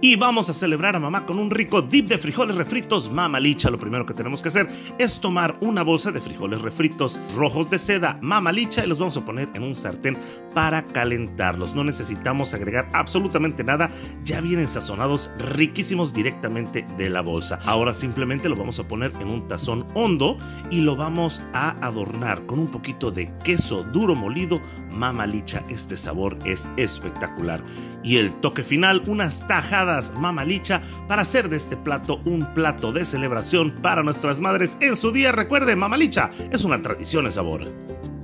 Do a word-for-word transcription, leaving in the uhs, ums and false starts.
Y vamos a celebrar a mamá con un rico dip de frijoles refritos Mama Licha. Lo primero que tenemos que hacer es tomar una bolsa de frijoles refritos rojos de seda Mama Licha y los vamos a poner en un sartén para calentarlos. No necesitamos agregar absolutamente nada, ya vienen sazonados riquísimos directamente de la bolsa. Ahora simplemente lo vamos a poner en un tazón hondo y lo vamos a adornar con un poquito de queso duro molido Mama Licha. Este sabor es espectacular. Y el toque final, unas tajadas Mama Licha para hacer de este plato un plato de celebración para nuestras madres en su día. Recuerden, Mama Licha es una tradición de sabor.